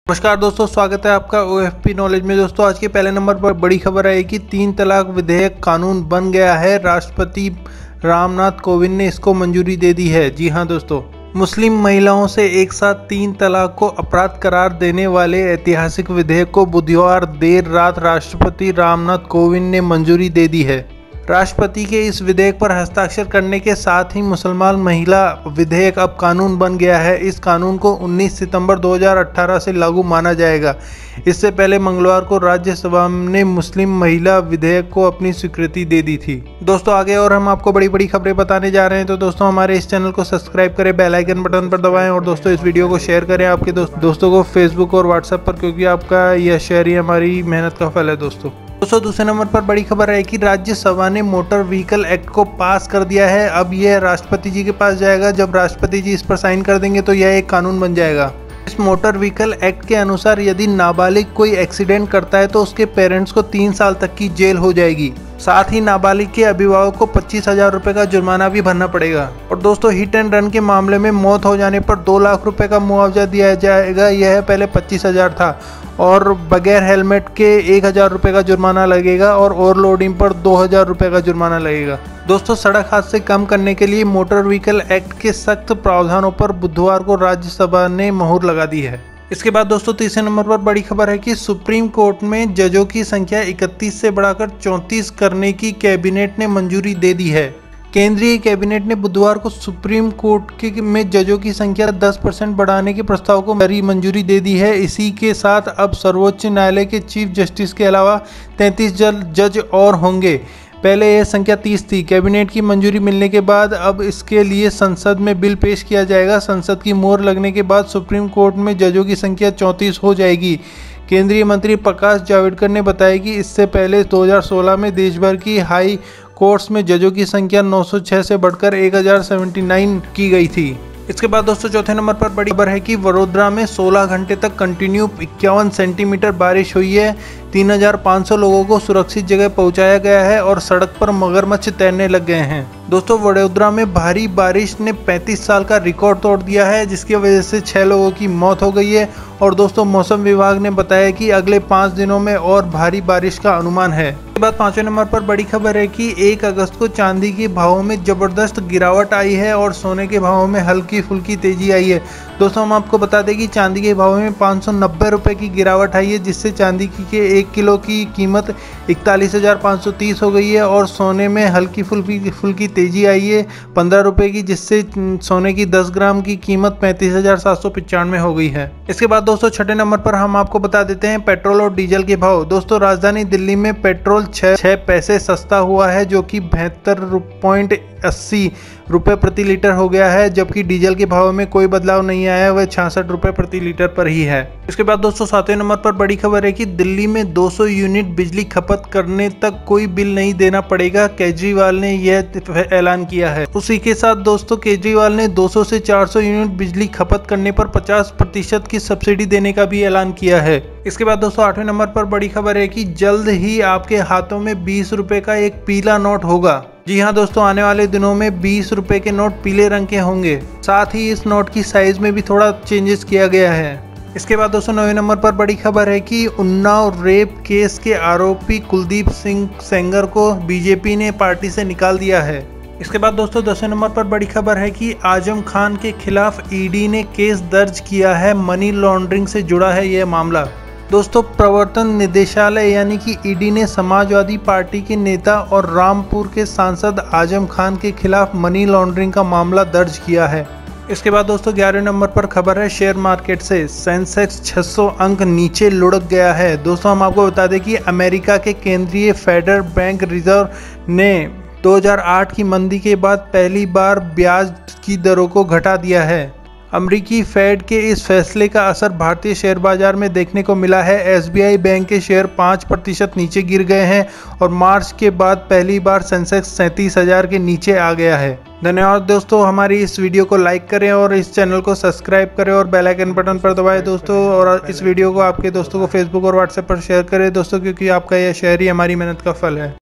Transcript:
नमस्कार दोस्तों, स्वागत है आपका OFP नॉलेज में। दोस्तों आज के पहले नंबर पर बड़ी खबर है कि 3 तलाक विधेयक कानून बन गया है। राष्ट्रपति रामनाथ कोविंद ने इसको मंजूरी दे दी है। जी हां दोस्तों, मुस्लिम महिलाओं से एक साथ 3 तलाक को अपराध करार देने वाले ऐतिहासिक विधेयक को बुधवार देर रात राष्ट्रपति रामनाथ कोविंद ने मंजूरी दे दी है। राष्ट्रपति के इस विधेयक पर हस्ताक्षर करने के साथ ही मुसलमान महिला विधेयक अब कानून बन गया है। इस कानून को 19 सितंबर 2018 से लागू माना जाएगा। इससे पहले मंगलवार को राज्यसभा ने मुस्लिम महिला विधेयक को अपनी स्वीकृति दे दी थी। दोस्तों आगे और हम आपको बड़ी बड़ी खबरें बताने जा रहे हैं, तो दोस्तों हमारे इस चैनल को सब्सक्राइब करें, बेल आइकन बटन पर दबाएं और दोस्तों इस वीडियो को शेयर करें आपके दोस्तों को फेसबुक और व्हाट्सएप पर, क्योंकि आपका यह शेयर ही हमारी मेहनत का फल है। दोस्तों दूसरे नंबर पर बड़ी खबर है कि राज्यसभा ने मोटर व्हीकल एक्ट को पास कर दिया है। अब यह राष्ट्रपति जी के पास जाएगा। जब राष्ट्रपति जी इस पर साइन कर देंगे तो यह एक कानून बन जाएगा। इस मोटर व्हीकल एक्ट के अनुसार यदि नाबालिग कोई एक्सीडेंट करता है तो उसके पेरेंट्स को 3 साल तक की जेल हो जाएगी। साथ ही नाबालिग के अभिभावक को 25,000 रुपये का जुर्माना भी भरना पड़ेगा। और दोस्तों हिट एंड रन के मामले में मौत हो जाने पर 2 लाख रुपए का मुआवजा दिया जाएगा। यह पहले 25,000 था। और बगैर हेलमेट के 1,000 रुपये का जुर्माना लगेगा और ओवरलोडिंग पर 2,000 रुपये का जुर्माना लगेगा। दोस्तों सड़क हादसे कम करने के लिए मोटर व्हीकल एक्ट के सख्त प्रावधानों पर बुधवार को राज्यसभा ने मोहर लगा दी है। इसके बाद दोस्तों तीसरे नंबर पर बड़ी खबर है कि सुप्रीम कोर्ट में जजों की संख्या 31 से बढ़ाकर 34 करने की कैबिनेट ने मंजूरी दे दी है। केंद्रीय कैबिनेट ने बुधवार को सुप्रीम कोर्ट में जजों की संख्या 10% बढ़ाने के प्रस्ताव को मंजूरी दे दी है। इसी के साथ अब सर्वोच्च न्यायालय के चीफ जस्टिस के अलावा 33 जज और होंगे। पहले यह संख्या 30 थी। कैबिनेट की मंजूरी मिलने के बाद अब इसके लिए संसद में बिल पेश किया जाएगा। संसद की मोहर लगने के बाद सुप्रीम कोर्ट में जजों की संख्या 34 हो जाएगी। केंद्रीय मंत्री प्रकाश जावड़ेकर ने बताया कि इससे पहले 2016 में देश भर की हाई कोर्ट्स में जजों की संख्या 906 से बढ़कर 1079 की गई थी। इसके बाद दोस्तों चौथे नंबर पर बड़ी खबर है कि वडोदरा में 16 घंटे तक कंटिन्यू 51 सेंटीमीटर बारिश हुई है। 3,500 लोगों को सुरक्षित जगह पहुंचाया गया है और सड़क पर मगरमच्छ तैरने लग गए हैं। दोस्तों वडोदरा में भारी बारिश ने 35 साल का रिकॉर्ड तोड़ दिया है, जिसकी वजह से 6 लोगों की मौत हो गई है। और दोस्तों मौसम विभाग ने बताया कि अगले 5 दिनों में और भारी बारिश का अनुमान है। इसके बाद 5वें नंबर पर बड़ी खबर है कि 1 अगस्त को चांदी के भावों में जबरदस्त गिरावट आई है और सोने के भावों में हल्की फुल्की तेजी आई है। दोस्तों हम आपको बता दें कि चांदी के भाव में 590 रुपये की गिरावट आई है, जिससे चांदी के 1 किलो की कीमत 41,530 हो गई है। और सोने में हल्की फुल्की तेजी आई है 15 रुपये की, जिससे सोने की 10 ग्राम की कीमत 35,795 हो गई है। इसके बाद दोस्तों 6ठे नंबर पर हम आपको बता देते हैं पेट्रोल और डीजल के भाव। दोस्तों राजधानी दिल्ली में पेट्रोल 6 पैसे सस्ता हुआ है, जो कि 72.80 रुपये प्रति लीटर हो गया है, जबकि डीजल के भाव में कोई बदलाव नहीं आया है, वह 66 रुपये प्रति लीटर पर ही है। इसके बाद दोस्तों 7वें नंबर पर बड़ी खबर है कि दिल्ली में 200 यूनिट बिजली खपत करने तक कोई बिल नहीं देना पड़ेगा। केजरीवाल ने यह ऐलान किया है। उसी के साथ दोस्तों केजरीवाल ने 200 से 400 यूनिट बिजली खपत करने पर 50% की सब्सिडी देने का भी ऐलान किया है। इसके बाद दोस्तों 8वें नंबर पर बड़ी खबर है कि जल्द ही आपके हाथों में 20 रुपए का एक पीला नोट होगा। जी हाँ दोस्तों, आने वाले दिनों में 20 रुपए के नोट पीले रंग के होंगे। साथ ही इस नोट की साइज में भी थोड़ा चेंजेस किया गया है। इसके बाद दोस्तों 9वें नंबर पर बड़ी खबर है कि उन्नाव रेप केस के आरोपी कुलदीप सिंह सेंगर को बीजेपी ने पार्टी से निकाल दिया है। इसके बाद दोस्तों 10वें नंबर पर बड़ी खबर है कि आजम खान के खिलाफ ईडी ने केस दर्ज किया है। मनी लॉन्ड्रिंग से जुड़ा है यह मामला। दोस्तों प्रवर्तन निदेशालय यानी कि ईडी ने समाजवादी पार्टी के नेता और रामपुर के सांसद आजम खान के खिलाफ मनी लॉन्ड्रिंग का मामला दर्ज किया है। इसके बाद दोस्तों 11वें नंबर पर खबर है शेयर मार्केट से। सेंसेक्स 600 अंक नीचे लुढ़क गया है। दोस्तों हम आपको बता दें कि अमेरिका के केंद्रीय फेडरल बैंक रिजर्व ने 2008 की मंदी के बाद पहली बार ब्याज की दरों को घटा दिया है। अमेरिकी फेड के इस फैसले का असर भारतीय शेयर बाजार में देखने को मिला है। एसबीआई बैंक के शेयर 5% नीचे गिर गए हैं और मार्च के बाद पहली बार सेंसेक्स 37,000 के नीचे आ गया है। धन्यवाद दोस्तों, हमारी इस वीडियो को लाइक करें और इस चैनल को सब्सक्राइब करें और बेल आइकन बटन पर दबाएं दोस्तों। और इस वीडियो को आपके दोस्तों को फेसबुक और व्हाट्सएप पर शेयर करें दोस्तों, क्योंकि आपका यह शेयर ही हमारी मेहनत का फल है।